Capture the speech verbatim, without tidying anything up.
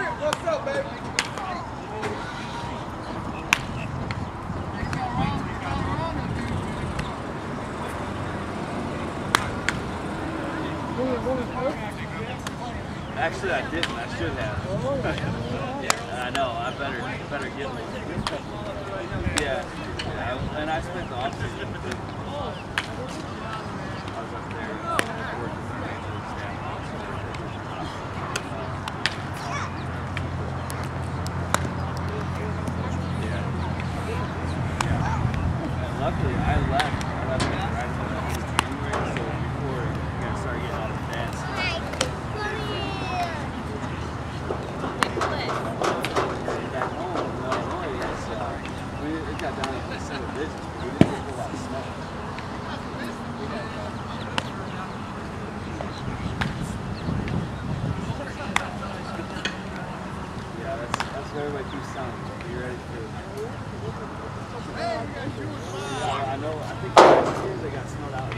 What's up, baby? Actually, I didn't. I should have. I know. I better better get one. Yeah. yeah. And I spent the off-season with it. I was up there working for the staff. Yeah. Yeah. And luckily, I left. I left right in January, so before you guys started getting all the dance. It got down to the center digits, but we didn't get a lot of snow. Yeah, that's that's what everybody keeps telling me. Be ready for it. Yeah, I know. I think last year they got snowed out.